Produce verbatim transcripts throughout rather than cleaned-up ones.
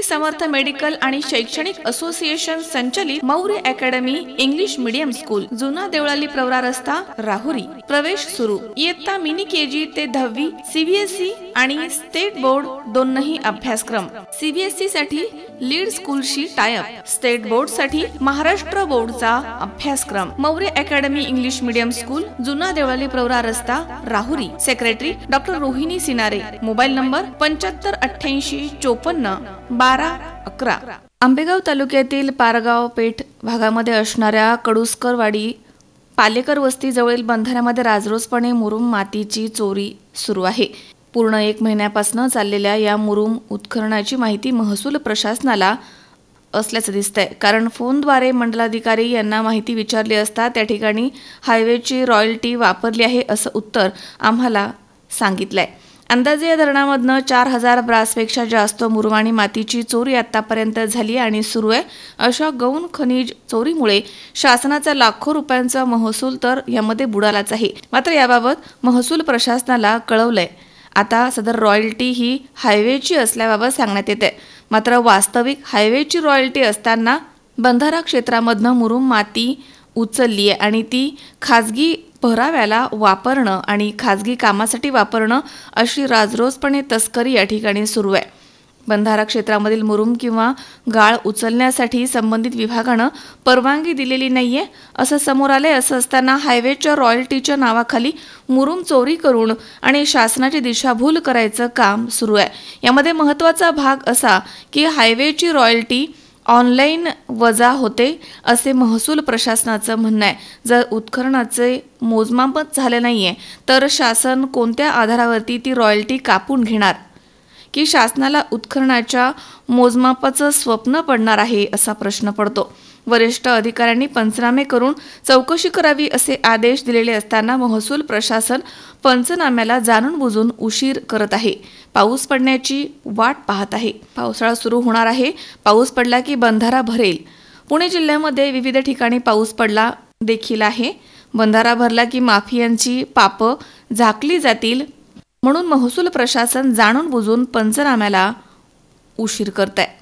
Shri Samarth medical आणि शैक्षणिक association संचलित Maurya academy English medium school, जुना देवळाली प्रवरा रस्ता, राहुरी. प्रवेश सुरू. इयत्ता मिनी केजी ते दहावी सीबीएसई आणि स्टेट बोर्ड दोन्ही अभ्यासक्रम. सीबीएसई साठी लीड स्कूलशी टायअप, स्टेट बोर्ड साठी महाराष्ट्र बोर्डचा अभ्यासक्रम. Maurya academy English medium school, जुना देवळाली प्रवरा रस्ता, Rahuri. Secretary doctor Rohini Sinare. Mobile number पंच्याहत्तर अठ्ठ्याऐंशी चोपन्न बारा अकरा. आंबेगाव तालुक्यातील पारगाव पेठ भागामध्ये असणाऱ्या कडुसकरवाडी पालेकर वस्ती जवळील बंधाऱ्यामध्ये राजरोसपणे मुरुम मातीची चोरी सुरू आहे. पूर्ण एक महिन्यापासून चाललेल्या या मुरुम उत्खननाची माहिती महसूल प्रशासनाला असल्याचं दिसतंय. कारण फोनद्वारे मंडलाधिकारी यांना माहिती विचारली असता त्या ठिकाणी हायवेची रॉयल्टी वापरली आहे असं उत्तर आम्हाला सांगितलंय. अंदाजे या धरणामधनं चार हजार ब्रासपेक्षा जास्त मुरुम आणि मातीची चोरी आतापर्यंत झाली आणि सुरू आहे. अशा गौण खनिज चोरीमुळे शासनाचा लाखो रुपयांचा महसूल तर यामध्ये बुडालाच आहे. मात्र याबाबत महसूल प्रशासनाला कळवलंय. आता सदर रॉयल्टी ही हायवेची असल्याबाबत सांगण्यात येते. मात्र वास्तविक हायवेची रॉयल्टी असताना बंधारा क्षेत्रामधनं मुरुम माती उचलली आहे आणि ती खाजगी भराव्याला वापरणं आणि खाजगी कामासाठी वापरणं अशी राजरोसपणे तस्करी या ठिकाणी सुरू आहे. बंधारा क्षेत्रामधील मुरुम किंवा गाळ उचलण्यासाठी संबंधित विभागानं परवानगी दिलेली नाहीये असं समोर आलंय. असं असताना हायवेच्या रॉयल्टीच्या नावाखाली मुरुम चोरी करून आणि शासनाची दिशाभूल करायचं काम सुरू आहे. यामध्ये महत्त्वाचा भाग असा की हायवेची रॉयल्टी ऑनलाईन वजा होते असे महसूल प्रशासनाचं म्हणणं आहे. जर उत्खननाचे मोजमापच झाले नाहीये तर शासन कोणत्या आधारावरती ती रॉयल्टी कापून घेणार की शासनाला उत्खननाच्या मोजमापाचं स्वप्न पडणार आहे असा प्रश्न पडतो. वरिष्ठ अधिकाऱ्यांनी पंचनामे करून चौकशी करावी असे आदेश दिलेले असताना महसूल प्रशासन पंचनाम्याला जाणून बुजून उशीर करत आहे. पाऊस पडण्याची वाट पाहत आहे. पावसाळा सुरू होणार आहे. पाऊस पडला की बंधारा भरेल. पुणे जिल्ह्यामध्ये विविध ठिकाणी पाऊस पडला देखील आहे. बंधारा भरला की माफियांची पापं झाकली जातील म्हणून महसूल प्रशासन जाणून बुजून पंचनाम्याला उशीर करत आहे.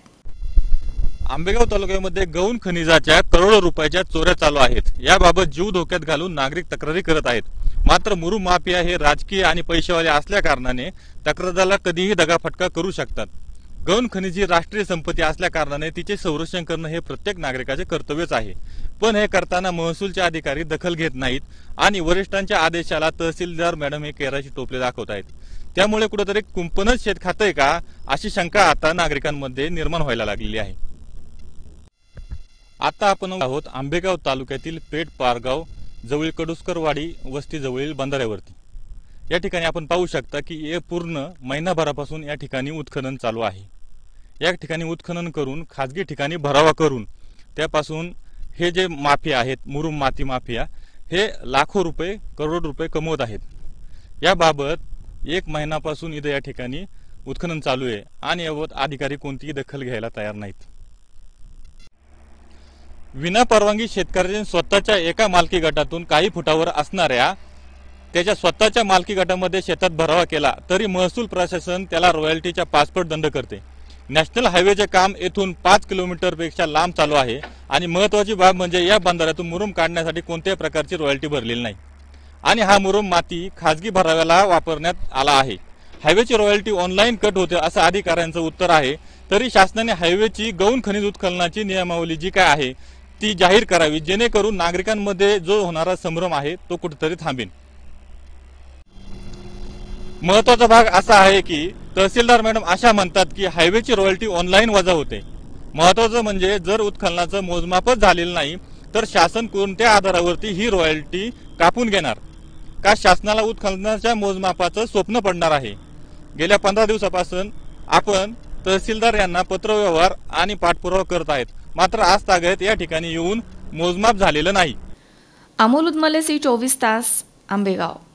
आंबेगाव तालुक्यामध्ये गौण खनिजाच्या करोडो रुपयाच्या चोऱ्या चालू आहेत. याबाबत जीव धोक्यात घालून नागरिक तक्रारी करत आहेत. मात्र मुरुम माफिया हे राजकीय आणि पैशावाले असल्या कारणाने तक्रारदाराला कधीही दगाफटका करू शकतात. गौण खनिज ही राष्ट्रीय संपत्ती असल्या कारणाने तिचे संरक्षण करणं हे प्रत्येक नागरिकाचे कर्तव्यच आहे. पण हे करताना महसूलचे अधिकारी दखल घेत नाहीत आणि वरिष्ठांच्या आदेशाला तहसीलदार मॅडम हे केराची टोपले दाखवत आहेत. त्यामुळे कुठेतरी कुंपणच शेत खातंय का अशी शंका आता नागरिकांमध्ये निर्माण व्हायला लागलेली आहे. आता आपण आहोत आंबेगाव तालुक्यातील पेठ पारगाव जवळील कडुसकरवाडी वस्ती जवळील बंधाऱ्यावरती. या ठिकाणी आपण पाहू शकता की हे पूर्ण महिनाभरापासून या ठिकाणी उत्खनन चालू आहे. या ठिकाणी उत्खनन करून खाजगी ठिकाणी भरावा करून त्यापासून हे जे माफिया आहेत मुरुम माती माफिया हे लाखो रुपये करोड रुपये कमवत आहेत. याबाबत एक महिन्यापासून इथे या ठिकाणी उत्खनन चालू आहे आणि याबाबत अधिकारी कोणतीही दखल घ्यायला तयार नाहीत. विना परवानगी शेतकऱ्याने स्वतःच्या एका मालकी गटातून काही फुटावर असणाऱ्या त्याच्या स्वतःच्या मालकी गटामध्ये शेतात भरावा केला तरी महसूल प्रशासन त्याला रॉयल्टीच्या पाचपट दंड करते. नॅशनल हायवेचे काम येथून पाच किलोमीटर पेक्षा लांब चालू आहे आणि महत्वाची बाब म्हणजे या बंधाऱ्यातून मुरुम काढण्यासाठी कोणत्याही प्रकारची रॉयल्टी भरलेली नाही आणि हा मुरुम माती खाजगी भराव्याला वापरण्यात आला आहे. हायवेची रॉयल्टी ऑनलाईन कट होते असं अधिकाऱ्यांचं उत्तर आहे. तरी शासनाने हायवेची गौण खनिज उत्खननाची नियमावली जी काय आहे ती जाहीर करावी जेणेकरून नागरिकांमध्ये जो होणारा संभ्रम आहे तो कुठेतरी थांबेल. महत्वाचा भाग असा आहे की तहसीलदार मॅडम अशा म्हणतात की हायवेची रॉयल्टी ऑनलाईन वजा होते. महत्वाचं म्हणजे जर उत्खननाचं मोजमापच झालेलं नाही तर शासन कोणत्या आधारावरती ही रॉयल्टी कापून घेणार का शासनाला उत्खननाच्या मोजमापाचं स्वप्न पडणार आहे. गेल्या पंधरा दिवसापासून आपण तहसीलदार यांना पत्रव्यवहार आणि पाठपुरावा करत आहेत. मात्र आज तागत या ठिकाणी येऊन मोजमाप झालेलं नाही. अमोल उदमले सी चोवीस तास आंबेगाव.